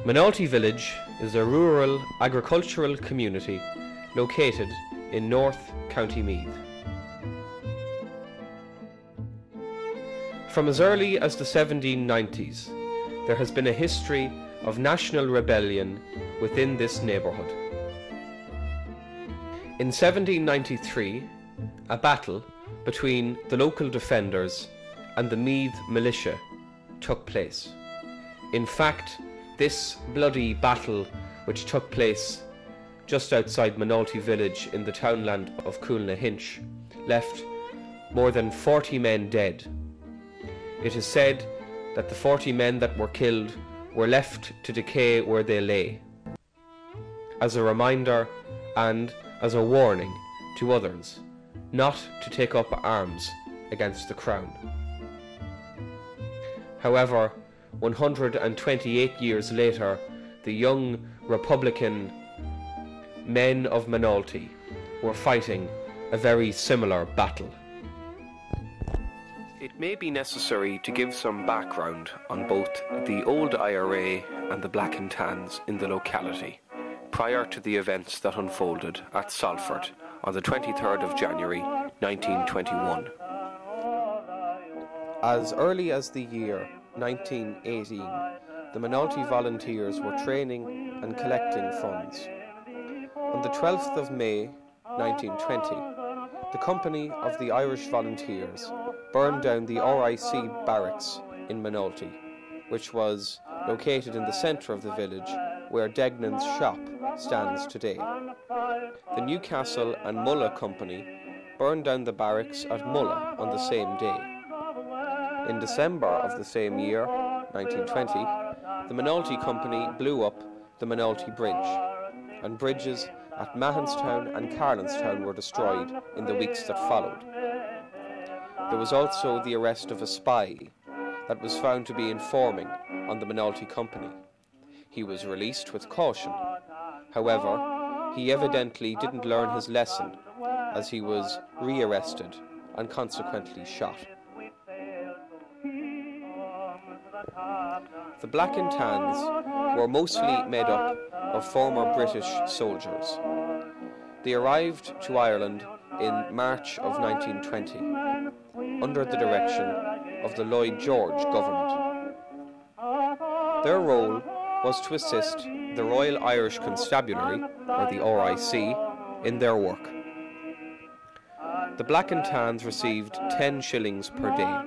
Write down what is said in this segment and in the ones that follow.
Moynalty village is a rural agricultural community located in North County Meath. From as early as the 1790s, there has been a history of national rebellion within this neighbourhood. In 1793, a battle between the local defenders and the Meath militia took place. In fact, this bloody battle, which took place just outside Moynalty village in the townland of Coolnahinch, left more than 40 men dead. It is said that the 40 men that were killed were left to decay where they lay, as a reminder and as a warning to others not to take up arms against the Crown. However, 128 years later, the young Republican men of Moynalty were fighting a very similar battle. It may be necessary to give some background on both the old IRA and the Black and Tans in the locality, prior to the events that unfolded at Salford on the 23rd of January 1921. As early as the year 1918, the Moynalty volunteers were training and collecting funds. On the 12th of May 1920, the company of the Irish Volunteers burned down the RIC barracks in Moynalty, which was located in the centre of the village where Degnan's shop stands today. The Newcastle and Mulla Company burned down the barracks at Mulla on the same day. In December of the same year, 1920, the Moynalty Company blew up the Moynalty Bridge, and bridges at Mahonstown and Carlinstown were destroyed in the weeks that followed. There was also the arrest of a spy that was found to be informing on the Moynalty Company. He was released with caution. However, he evidently didn't learn his lesson, as he was re-arrested and consequently shot. The Black and Tans were mostly made up of former British soldiers. They arrived to Ireland in March of 1920 under the direction of the Lloyd George government. Their role was to assist the Royal Irish Constabulary, or the RIC, in their work. The Black and Tans received 10 shillings per day.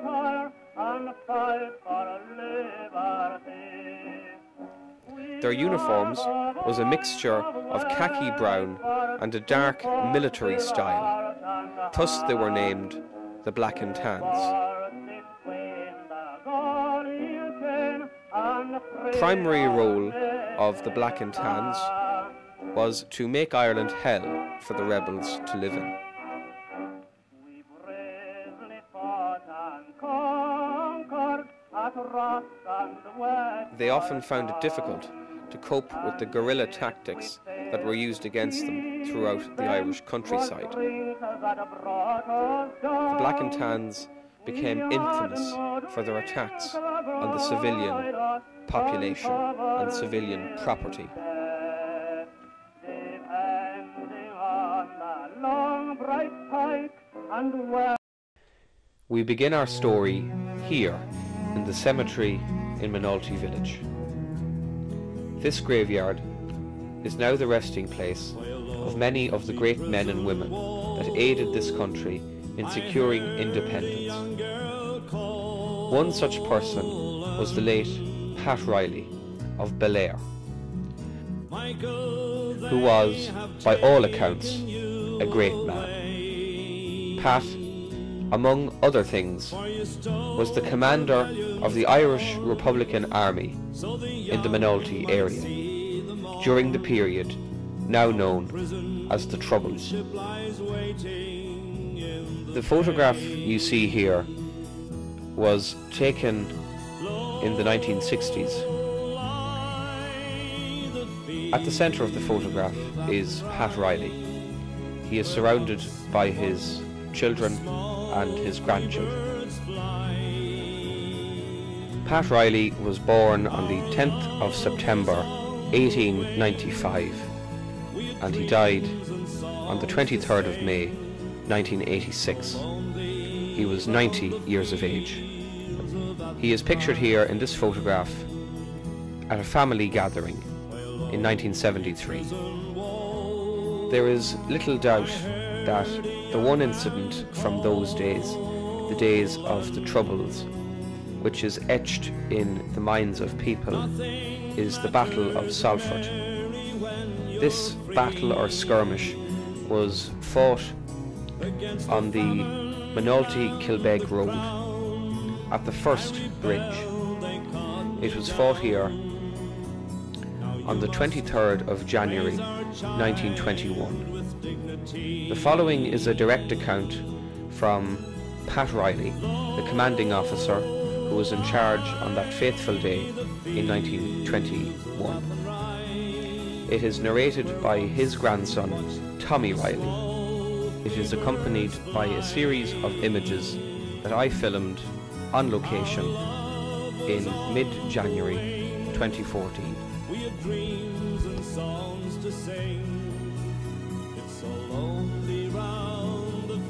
Their uniforms was a mixture of khaki brown and a dark military style. Thus they were named the Black and Tans. The primary role of the Black and Tans was to make Ireland hell for the rebels to live in. They often found it difficult to cope with the guerrilla tactics that were used against them throughout the Irish countryside. The Black and Tans became infamous for their attacks on the civilian population and civilian property. We begin our story here in the cemetery in Moynalty village. This graveyard is now the resting place of many of the great men and women that aided this country in securing independence. One such person was the late Pat Riley of Belair, who was, by all accounts, a great man. Pat, among other things, was the commander of the Irish Republican Army in the Moynalty area during the period now known as the Troubles. The photograph you see here was taken in the 1960s. At the centre of the photograph is Pat Riley. He is surrounded by his children and his grandchildren. Pat Riley was born on the 10th of September 1895 and he died on the 23rd of May 1986. He was 90 years of age. He is pictured here in this photograph at a family gathering in 1973. There is little doubt that the one incident from those days, the days of the Troubles, which is etched in the minds of people, is the Battle of Salford. This battle or skirmish was fought on the Moynalty-Kilbeg Road at the first bridge. It was fought here on the 23rd of January 1921. The following is a direct account from Pat Riley, the commanding officer who was in charge on that fateful day in 1921. It is narrated by his grandson, Tommy Riley. It is accompanied by a series of images that I filmed on location in mid-January 2014. We have dreams and songs to sing. It's so lonely round the...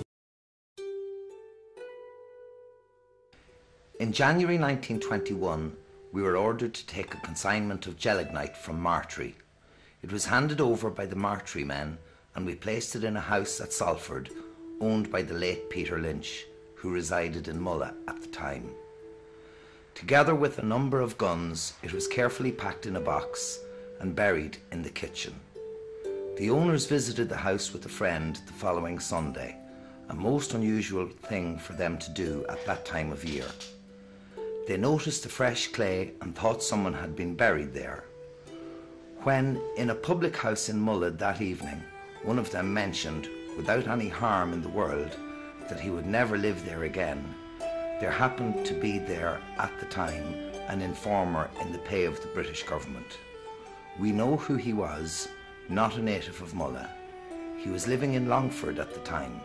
In January 1921, we were ordered to take a consignment of gelignite from Moynalty. It was handed over by the Moynalty men and we placed it in a house at Salford, owned by the late Peter Lynch, who resided in Mulla at the time. Together with a number of guns, it was carefully packed in a box and buried in the kitchen. The owners visited the house with a friend the following Sunday, a most unusual thing for them to do at that time of year. They noticed the fresh clay and thought someone had been buried there. When, in a public house in Mulla that evening, one of them mentioned, without any harm in the world, that he would never live there again, there happened to be there at the time an informer in the pay of the British government. We know who he was, not a native of Mulla. He was living in Longford at the time.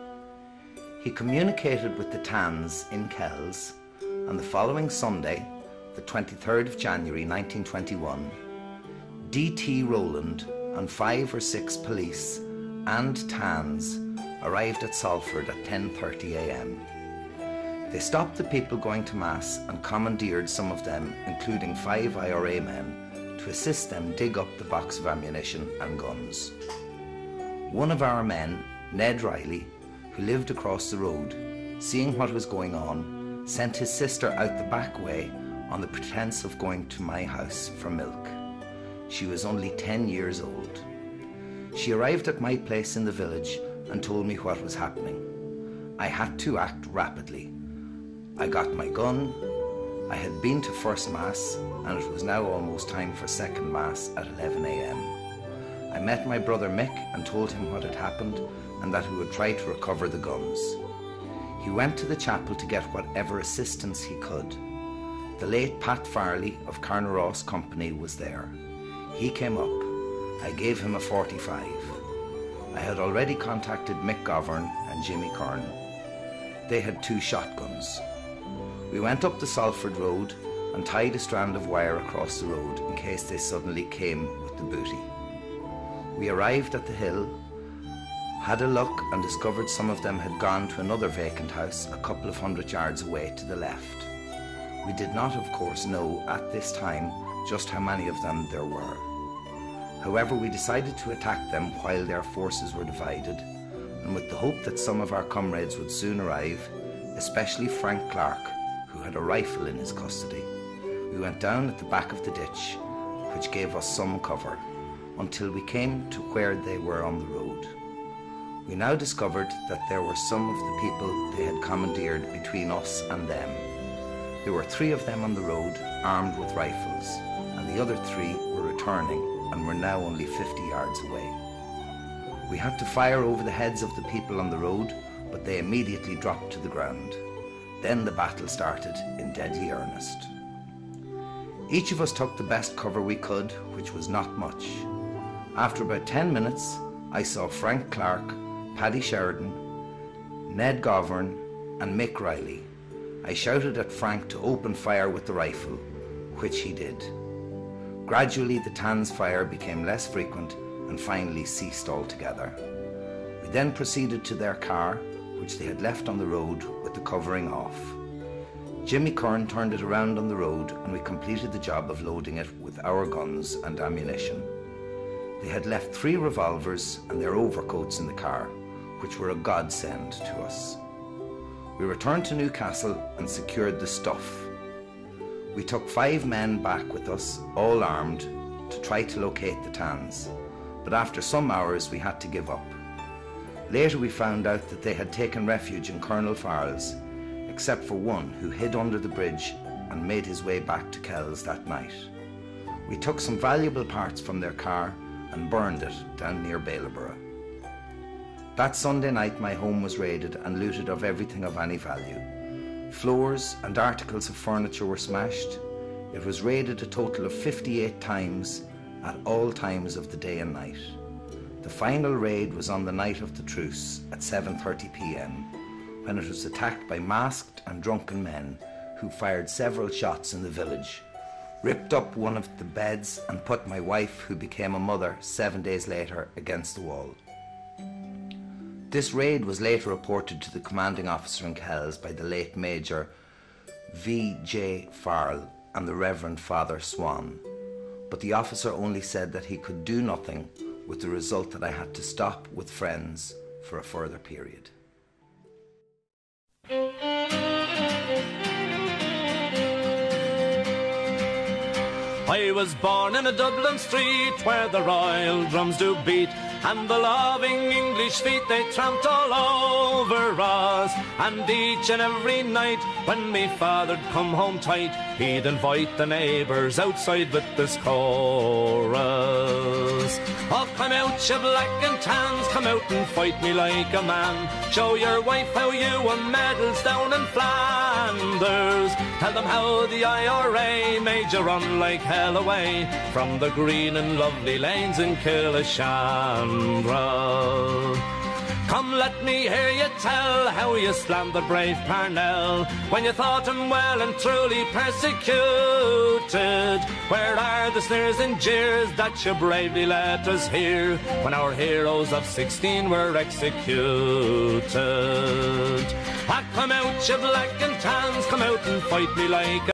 He communicated with the Tans in Kells, and the following Sunday, the 23rd of January 1921, D.T. Rowland and 5 or 6 police and Tans arrived at Salford at 10:30 a.m. They stopped the people going to Mass and commandeered some of them, including 5 IRA men, to assist them dig up the box of ammunition and guns. One of our men, Ned Riley, who lived across the road, seeing what was going on, sent his sister out the back way on the pretense of going to my house for milk. She was only 10 years old. She arrived at my place in the village and told me what was happening. I had to act rapidly. I got my gun. I had been to first Mass and it was now almost time for second Mass at 11 a.m. I met my brother Mick and told him what had happened and that we would try to recover the guns. He went to the chapel to get whatever assistance he could. The late Pat Farley of Carnaross Company was there. He came up. I gave him a 45. I had already contacted Mick Govern and Jimmy Kern. They had 2 shotguns. We went up the Salford Road and tied a strand of wire across the road in case they suddenly came with the booty. We arrived at the hill, had a look and discovered some of them had gone to another vacant house a couple of 100 yards away to the left. We did not, of course, know at this time just how many of them there were. However, we decided to attack them while their forces were divided, and with the hope that some of our comrades would soon arrive, especially Frank Clark, who had a rifle in his custody. We went down at the back of the ditch, which gave us some cover, until we came to where they were on the road. We now discovered that there were some of the people they had commandeered between us and them. There were 3 of them on the road, armed with rifles, and the other 3 were returning and were now only 50 yards away. We had to fire over the heads of the people on the road, but they immediately dropped to the ground. Then the battle started in deadly earnest. Each of us took the best cover we could, which was not much. After about 10 minutes, I saw Frank Clark, Paddy Sheridan, Ned Govern and Mick Riley, I shouted at Frank to open fire with the rifle, which he did. Gradually the Tan's fire became less frequent and finally ceased altogether. We then proceeded to their car, which they had left on the road with the covering off. Jimmy Kern turned it around on the road and we completed the job of loading it with our guns and ammunition. They had left 3 revolvers and their overcoats in the car, which were a godsend to us. We returned to Newcastle and secured the stuff. We took 5 men back with us, all armed, to try to locate the Tans, but after some hours we had to give up. Later we found out that they had taken refuge in Colonel Farrell's, except for one who hid under the bridge and made his way back to Kells that night. We took some valuable parts from their car and burned it down near Bailborough. That Sunday night my home was raided and looted of everything of any value. Floors and articles of furniture were smashed. It was raided a total of 58 times at all times of the day and night. The final raid was on the night of the truce at 7:30 p.m. when it was attacked by masked and drunken men who fired several shots in the village, ripped up one of the beds and put my wife, who became a mother 7 days later, against the wall. This raid was later reported to the commanding officer in Kells by the late Major V.J. Farrell and the Reverend Father Swan, but the officer only said that he could do nothing, with the result that I had to stop with friends for a further period. I was born in a Dublin street where the royal drums do beat, and the loving English feet they tramped all over us. And each and every night when me father'd come home tight, he'd invite the neighbours outside with this chorus. Oh, come out, you black and tans, come out and fight me like a man. Show your wife how you won medals down in Flanders. Tell them how the IRA made you run like hell away from the green and lovely lanes in Killashandra. Come, let me hear you tell how you slammed the brave Parnell when you thought him well and truly persecuted. Where are the sneers and jeers that you bravely let us hear when our heroes of 16 were executed? Ah, come out, you black and tans, come out and fight me like